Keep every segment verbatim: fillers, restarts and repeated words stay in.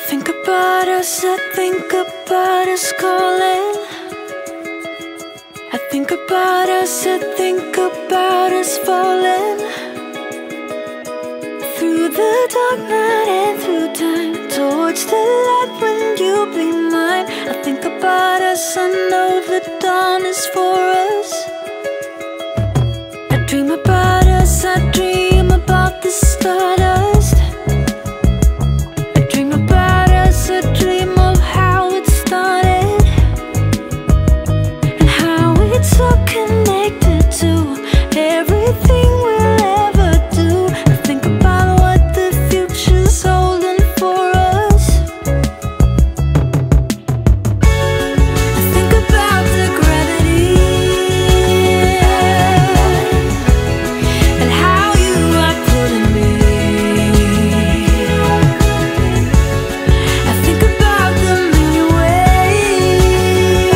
think about us, I think about us calling. I think about us, I think about us falling through the dark night and through time, towards the light when you'll be mine. I think about us, I know the dawn is for us. I dream about us, I dream about the stardust. I dream about us, I dream of how it started and how it's all connected to everything we'll ever do. I think about what the future's holding for us. I think about the gravity and how you are pulling me. I think about the many ways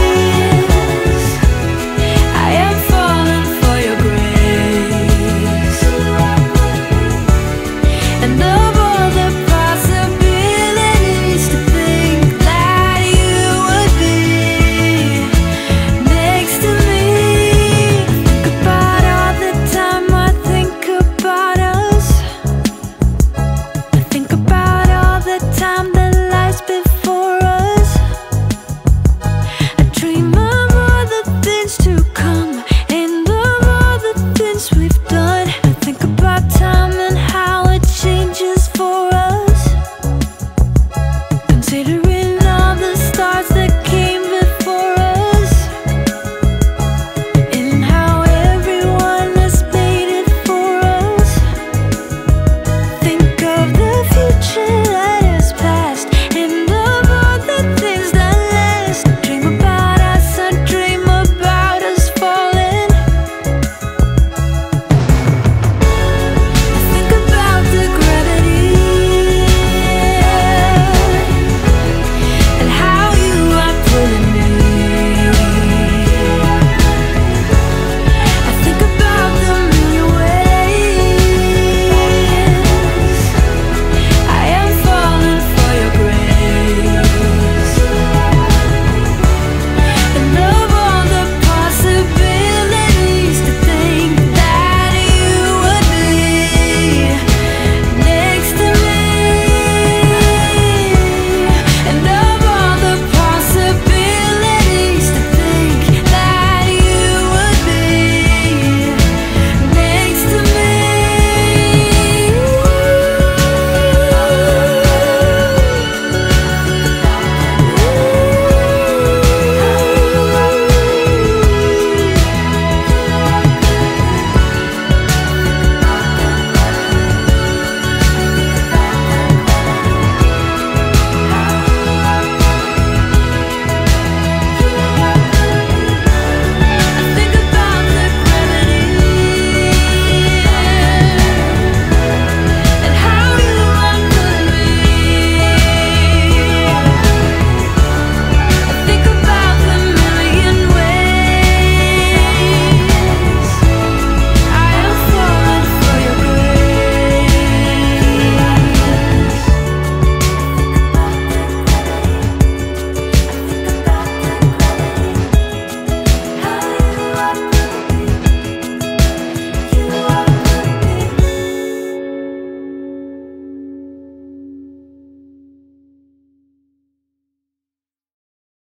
I am falling for your grace, and of all the possibilities, to think that you would be next to me. Think about all the time I think about us. I think about all the time that lies before us. I dream of all the things to come and of all the things we've